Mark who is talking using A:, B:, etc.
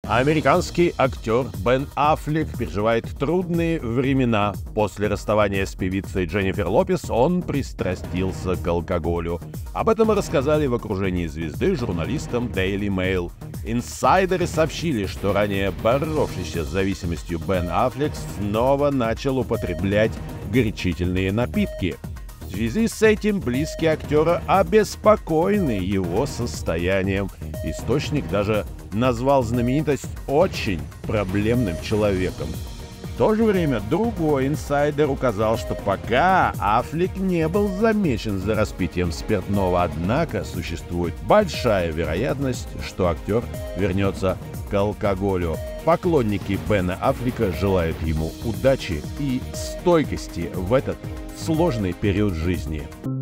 A: Американский актер Бен Аффлек переживает трудные времена. После расставания с певицей Дженнифер Лопес он пристрастился к алкоголю. Об этом мы рассказали в окружении звезды журналистам Daily Mail. Инсайдеры сообщили, что ранее боровшийся с зависимостью Бен Аффлек снова начал употреблять горячительные напитки. В связи с этим близкие актера обеспокоены его состоянием. Источник даже назвал знаменитость очень проблемным человеком. В то же время другой инсайдер указал, что пока Аффлек не был замечен за распитием спиртного, однако существует большая вероятность, что актер вернется к алкоголю. Поклонники Бена Аффлека желают ему удачи и стойкости в этот сложный период жизни.